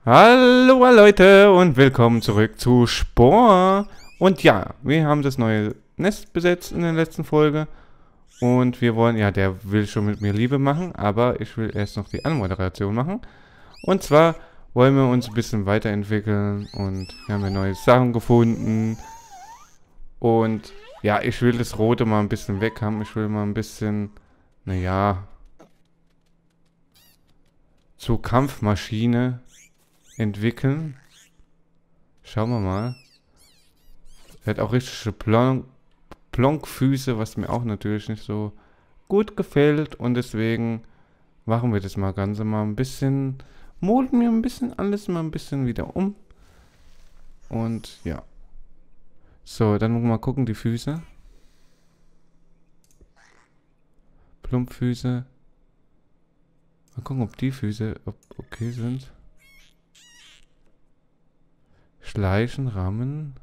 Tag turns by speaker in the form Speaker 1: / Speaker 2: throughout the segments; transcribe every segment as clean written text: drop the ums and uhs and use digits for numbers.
Speaker 1: Hallo Leute und willkommen zurück zu Spore. Und ja, wir haben das neue Nest besetzt in der letzten Folge. Und wir wollen, ja, der will schon mit mir Liebe machen, aber ich will erst noch die Anmoderation machen. Und zwar wollen wir uns ein bisschen weiterentwickeln und wir haben ja neue Sachen gefunden. Und ja, ich will das Rote mal ein bisschen weg haben. Ich will mal ein bisschen, naja, zur Kampfmaschine entwickeln. Schauen wir mal. Er hat auch richtige Plonkfüße, was mir auch natürlich nicht so gut gefällt. Und deswegen machen wir das mal Ganze mal ein bisschen, modeln wir ein bisschen alles mal ein bisschen wieder um. Und ja. So, dann mal gucken, die Füße. Plumpfüße. Mal gucken, ob die Füße okay sind. Schleichen, Rammen.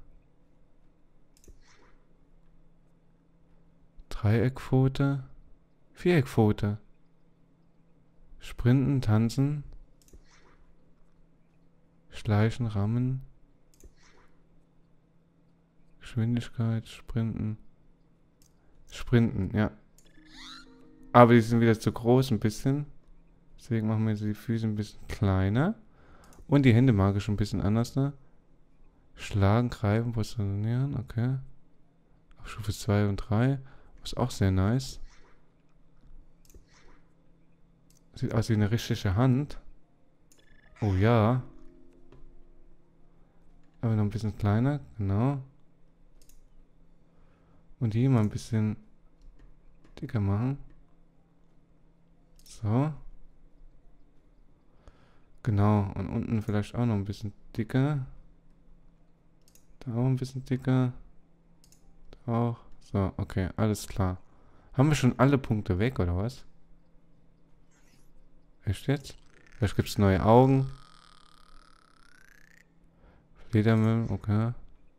Speaker 1: Dreieckpfote. Viereckpfote. Sprinten, tanzen. Schleichen, Rammen. Geschwindigkeit, Sprinten. Sprinten, ja. Aber die sind wieder zu groß ein bisschen. Deswegen machen wir die Füße ein bisschen kleiner. Und die Hände mag ich schon ein bisschen anders, ne? Schlagen, greifen, positionieren, okay. Auf Stufe 2 und 3. Ist auch sehr nice. Sieht aus wie eine richtige Hand. Oh ja. Aber noch ein bisschen kleiner, genau. Und die mal ein bisschen dicker machen. So. Genau. Und unten vielleicht auch noch ein bisschen dicker. Da auch ein bisschen dicker. Da auch. So, okay, alles klar. Haben wir schon alle Punkte weg, oder was? Echt jetzt? Vielleicht gibt es neue Augen. Fledermüll, okay.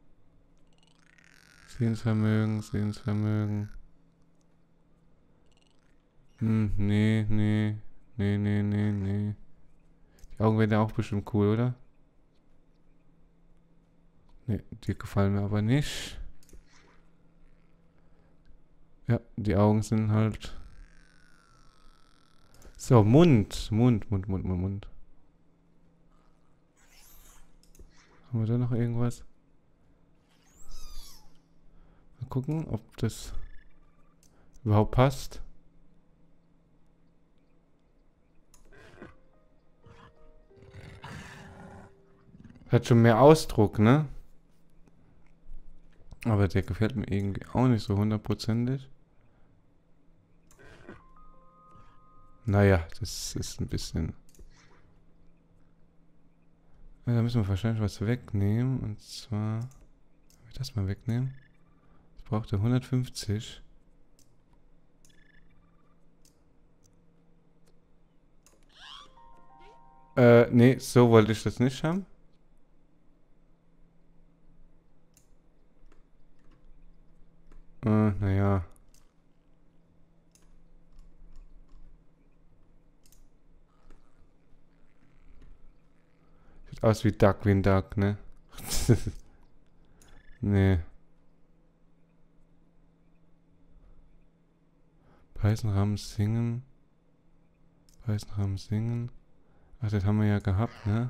Speaker 1: Sehensvermögen, Sehensvermögen. Nee, nee. Nee, nee, nee, nee. Die Augen werden ja auch bestimmt cool, oder? Nee, die gefallen mir aber nicht. Ja, die Augen sind halt... So, Mund. Mund. Haben wir da noch irgendwas? Mal gucken, ob das überhaupt passt. Hat schon mehr Ausdruck, ne? Aber der gefällt mir irgendwie auch nicht so hundertprozentig. Naja, das ist ein bisschen... Ja, da müssen wir wahrscheinlich was wegnehmen. Und zwar... Wenn wir das mal wegnehmen. Das braucht er 150. Nee, so wollte ich das nicht haben. Naja. Sieht aus wie Darkwing Duck, ne? Nee. Beißenrahmen singen. Beißenrahmen singen. Ach, das haben wir ja gehabt, ne?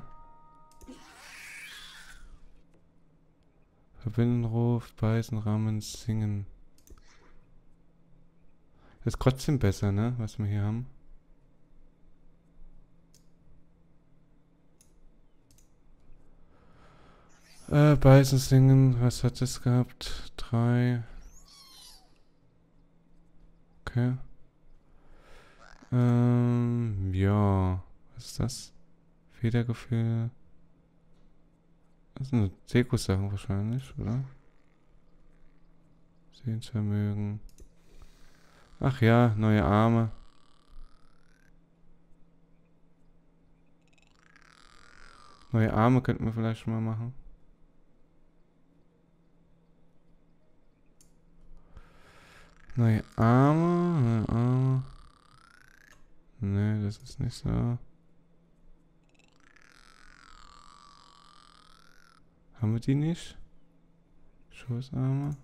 Speaker 1: Verbindenruf, Beißenrahmen singen. Das ist trotzdem besser, ne? Was wir hier haben. Beißen, singen. Was hat das gehabt? 3. Okay. Ja. Was ist das? Federgefühl. Das sind Deko-Sachen wahrscheinlich, oder? Sehensvermögen. Ach ja, neue Arme. Neue Arme könnten wir vielleicht schon mal machen. Neue Arme, neue Arme. Nee, das ist nicht so. Haben wir die nicht? Schoßarme.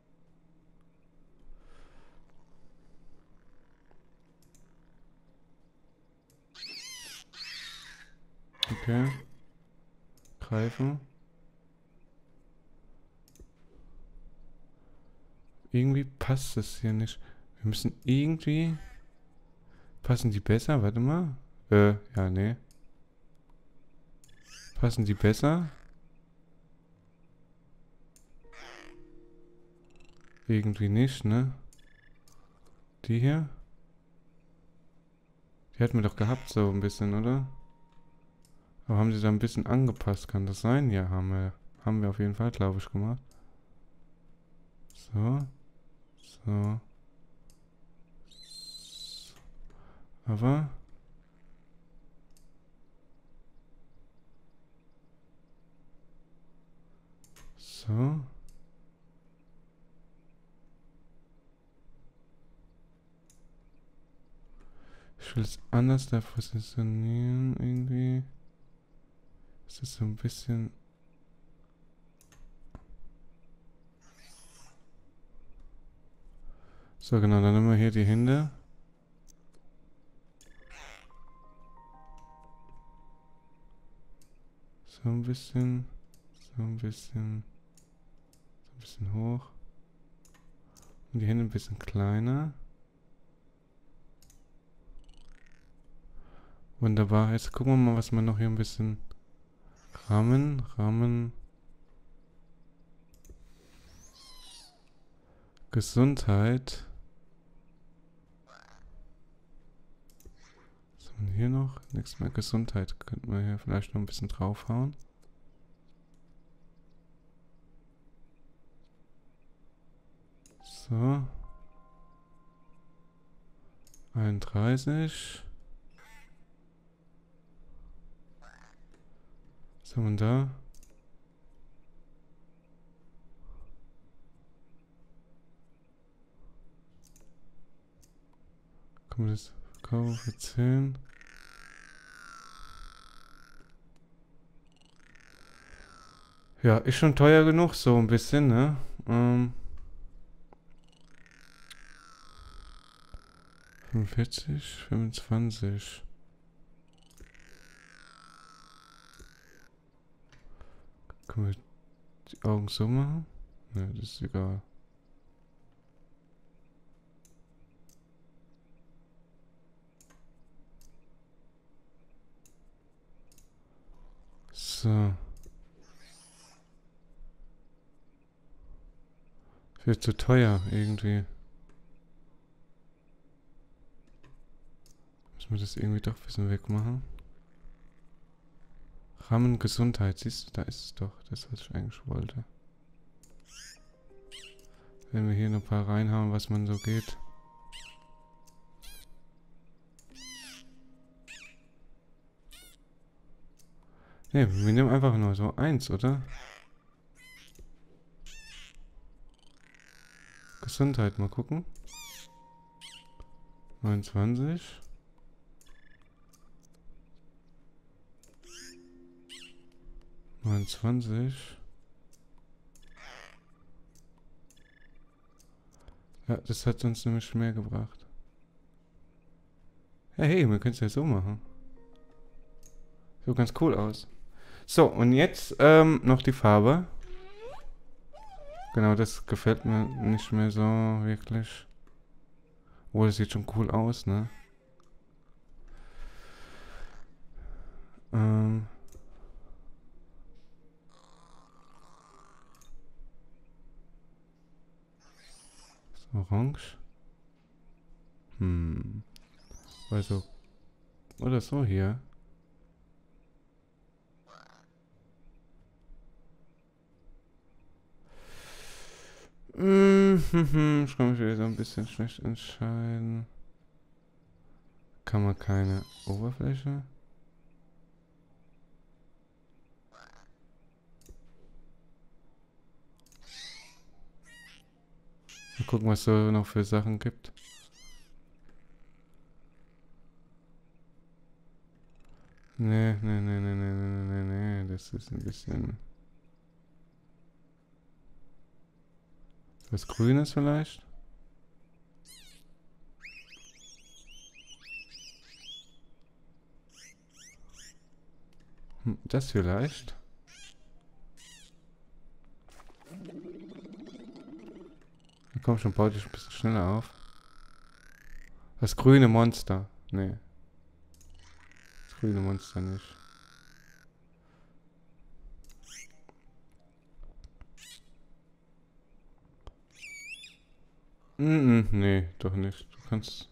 Speaker 1: Okay. Greifen. Irgendwie passt das hier nicht. Wir müssen irgendwie... Passen die besser? Warte mal. Ja, nee. Passen die besser? Irgendwie nicht, ne? Die hier? Die hatten wir doch gehabt, so ein bisschen, oder? Aber haben sie da ein bisschen angepasst? Kann das sein? Ja, haben wir. Haben wir auf jeden Fall, glaube ich, gemacht. So. So. Aber... So. Ich will es anders da positionieren, irgendwie. Es ist so ein bisschen... So, genau, dann nehmen wir hier die Hände. So ein bisschen. So ein bisschen. So ein bisschen hoch. Und die Hände ein bisschen kleiner. Wunderbar. Jetzt gucken wir mal, was wir noch hier ein bisschen... Rahmen. Gesundheit. Was haben wir hier noch? Nichts mehr Gesundheit. Könnten wir hier vielleicht noch ein bisschen draufhauen. So. 31. Was haben wir da? Kann man das verkaufen für 10? Ja, ist schon teuer genug, so ein bisschen, ne? 45, 25. Können wir die Augen so machen? Ne, das ist egal. So. Wird zu teuer irgendwie. Müssen wir das irgendwie doch ein bisschen wegmachen? Rahmen Gesundheit, siehst du, da ist es doch. Das, was ich eigentlich wollte. Wenn wir hier noch ein paar reinhauen, was man so geht. Ne, wir nehmen einfach nur so 1, oder? Gesundheit, mal gucken. 29. 29. Ja, das hat uns nämlich mehr gebracht. Ja, hey, wir können es ja so machen. Sieht ganz cool aus. So, und jetzt noch die Farbe. Genau, das gefällt mir nicht mehr so wirklich. Oh, das sieht schon cool aus, ne? Ähm, ist orange. Also, oder so hier. Ich kann mich wieder so ein bisschen schlecht entscheiden. Kann man keine Oberfläche? Mal gucken, was es so noch für Sachen gibt. Nee. Das ist ein bisschen... Was Grünes vielleicht? Das vielleicht? Komm schon, bau dich ein bisschen schneller auf. Das grüne Monster. Nee. Das grüne Monster nicht. Nee, doch nicht. Du kannst...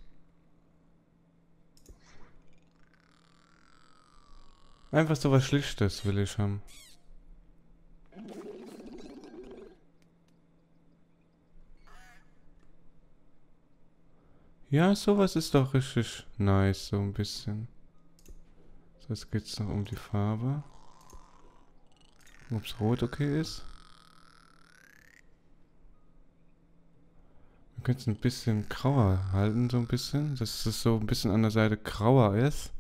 Speaker 1: Einfach so was Schlichtes will ich haben. Ja, sowas ist doch richtig nice, so ein bisschen. So, jetzt geht's noch um die Farbe. Ob's rot okay ist. Wir können es ein bisschen grauer halten, so ein bisschen. Dass es so ein bisschen an der Seite grauer ist.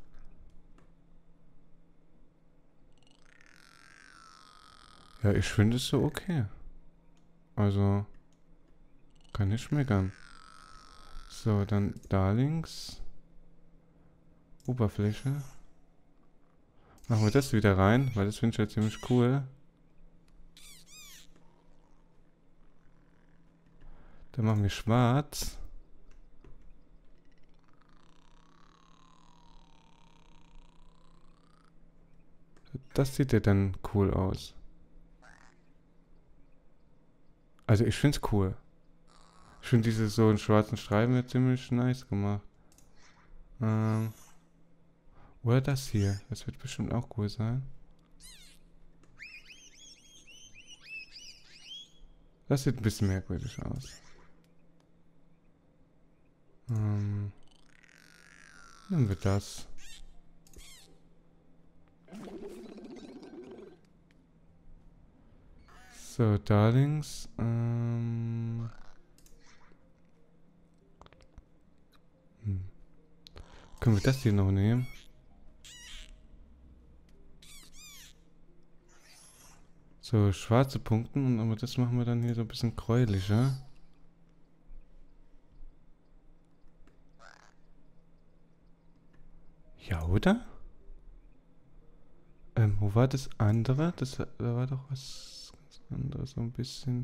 Speaker 1: Ja, ich finde es so okay. Also, kann nicht meckern. So, dann da links. Oberfläche. Machen wir das wieder rein, weil das finde ich ja ziemlich cool. Dann machen wir schwarz. Das sieht ja dann cool aus. Also ich finde es cool. Ich finde diese so einen schwarzen Streifen ja ziemlich nice gemacht. Oder das hier. Das wird bestimmt auch cool sein. Das sieht ein bisschen merkwürdig aus. Nehmen wir das. So, da links. Können wir das hier noch nehmen? So, schwarze Punkte. Aber das machen wir dann hier so ein bisschen gräulicher. Ja, oder? Wo war das andere? Da war doch was ganz anderes, so ein bisschen.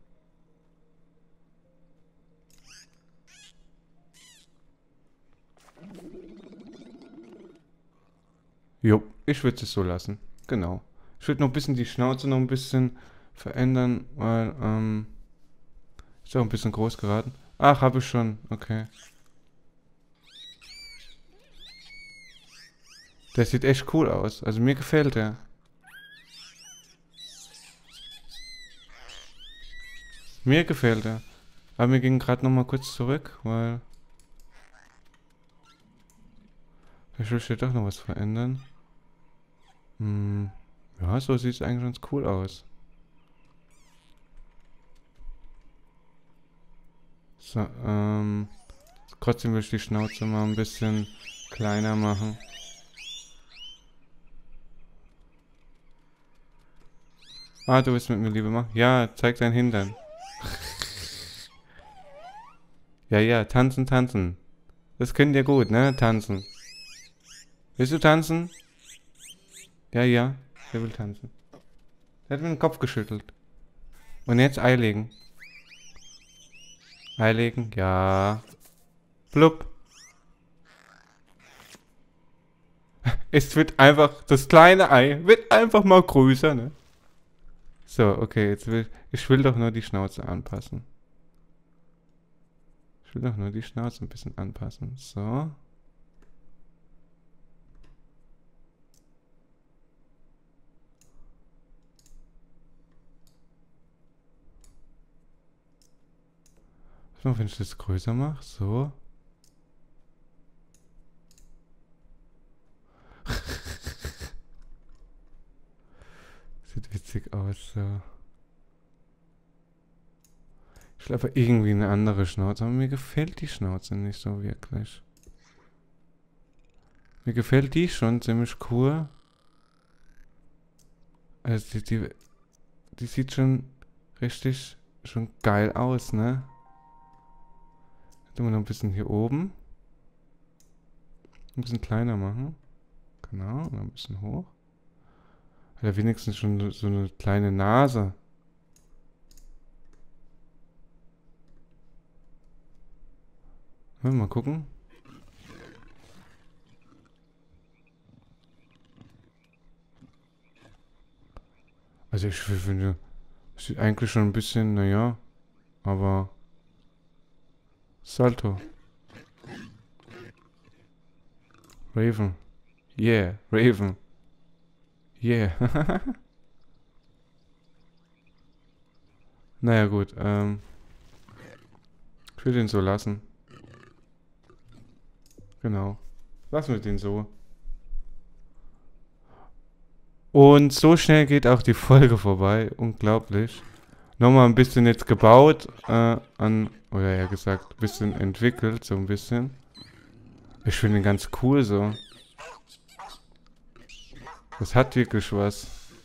Speaker 1: Jo, ich würde es so lassen. Genau. Ich würde noch ein bisschen die Schnauze noch ein bisschen verändern, weil, ist auch ein bisschen groß geraten. Ach, habe ich schon. Okay. Der sieht echt cool aus. Also mir gefällt der. Mir gefällt er. Aber wir gingen gerade noch mal kurz zurück, weil... Vielleicht will ich ja doch noch was verändern. Ja, so sieht es eigentlich ganz cool aus. So, trotzdem will ich die Schnauze mal ein bisschen kleiner machen. Ah, du willst mit mir Liebe machen? Ja, zeig dein Hintern. Ja, ja, tanzen, tanzen. Das könnt ihr gut, ne? Tanzen. Willst du tanzen? Ja, ja, der will tanzen. Der hat mir den Kopf geschüttelt. Und jetzt Ei legen. Ei legen, ja. Blub. Es wird einfach, das kleine Ei wird einfach mal größer, ne? So, okay, ich will doch nur die Schnauze anpassen. Ich will doch nur die Schnauze ein bisschen anpassen. So. Was noch, wenn ich das größer mache? So. Sieht witzig aus, so. Ich will aber irgendwie eine andere Schnauze, aber mir gefällt die Schnauze nicht so wirklich. Mir gefällt die schon ziemlich cool. Also die sieht schon richtig schon geil aus, ne? Tun wir noch ein bisschen hier oben. Ein bisschen kleiner machen. Genau, und ein bisschen hoch. Hat er wenigstens schon so eine kleine Nase. Mal gucken. Also ich finde, sieht eigentlich schon ein bisschen, naja, aber Salto. Raven. Yeah, Raven. Yeah. Naja gut, ich will den so lassen. Genau. Lassen wir den so. Und so schnell geht auch die Folge vorbei. Unglaublich. Nochmal ein bisschen jetzt gebaut, oder ja gesagt, ein bisschen entwickelt, so ein bisschen. Ich finde ihn ganz cool so. Das hat wirklich was.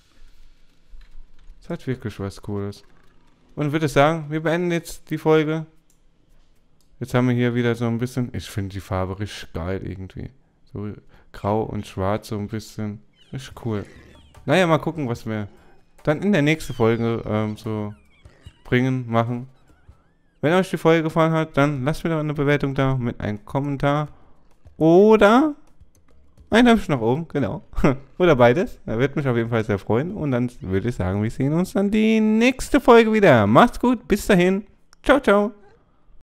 Speaker 1: Das hat wirklich was Cooles. Und würde sagen, wir beenden jetzt die Folge. Jetzt haben wir hier wieder so ein bisschen... Ich finde die Farbe richtig geil irgendwie. So grau und schwarz so ein bisschen. Richtig cool. Naja, mal gucken, was wir dann in der nächsten Folge so bringen, machen. Wenn euch die Folge gefallen hat, dann lasst mir doch eine Bewertung da mit einem Kommentar. Oder ein Daumen nach oben, genau. Oder beides. Da würde mich auf jeden Fall sehr freuen. Und dann würde ich sagen, wir sehen uns dann die nächste Folge wieder. Macht's gut, bis dahin. Ciao, ciao.